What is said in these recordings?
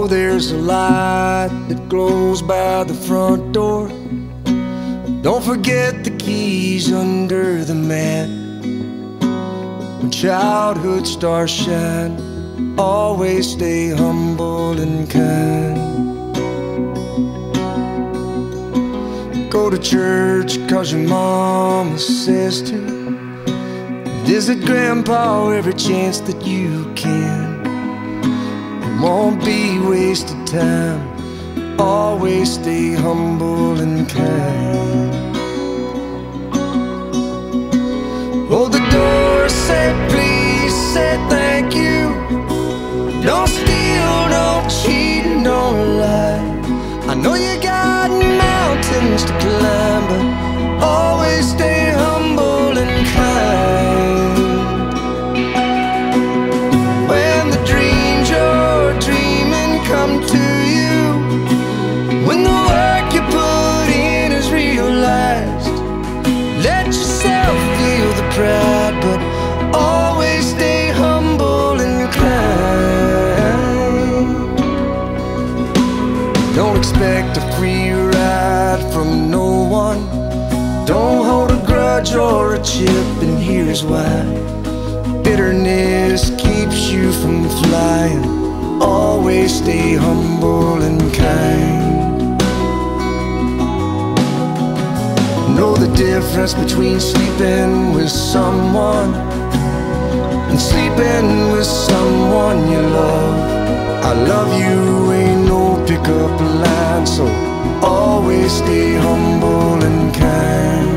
Oh, there's a light that glows by the front door. Don't forget the keys under the mat. When childhood stars shine, always stay humble and kind. Go to church 'cause your mama says to. Visit grandpa every chance that you can. It won't be wasted time. Always stay humble and kind. Hold the door, say please, say thank you. Don't steal, don't cheat, and don't lie. I know you got mountains to climb, but always stay humble and kind. When the dreams you're dreaming come to you, when the work you put in is realized, let yourself feel the pride, but always stay humble and kind. Don't expect a free ride from no one. Don't hold a grudge or a chip, and here's why. Bitterness keeps you from flying. Always stay humble and kind. Know the difference between sleeping with someone and sleeping with someone you love. I love you ain't no pickup line, so always stay humble and kind.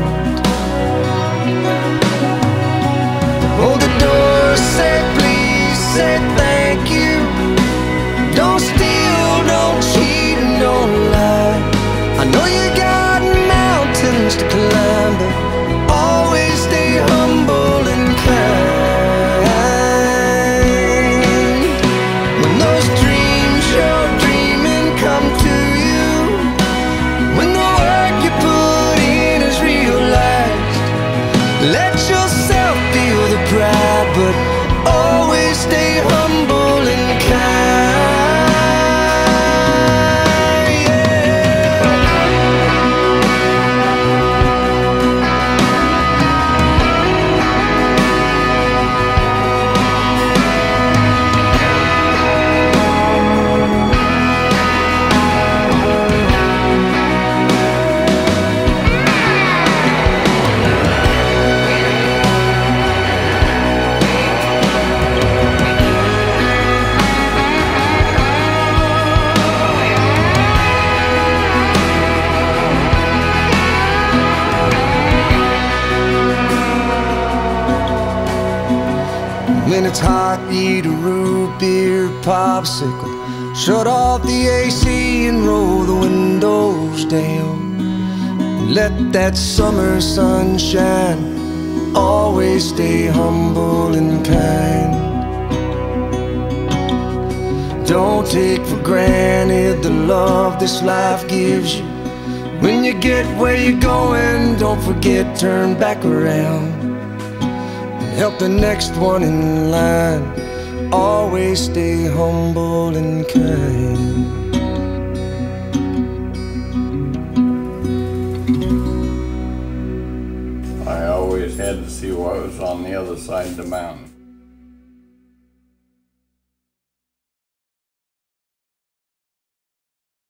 Hold the door, say please, say thank you. Don't steal, don't cheat, and don't lie. I know you got mountains to climb, but always stay humble and kind. When those dreams you're dreaming come to you, when the work you put in is realized, let yourself feel the pride, but always stay humble and kind. When it's hot, eat a root beer popsicle. Shut off the AC and roll the windows down. Let that summer sun shine. Always stay humble and kind. Don't take for granted the love this life gives you. When you get where you're going, don't forget, turn back around. Help the next one in line. Always stay humble and kind. I always had to see what was on the other side of the mountain.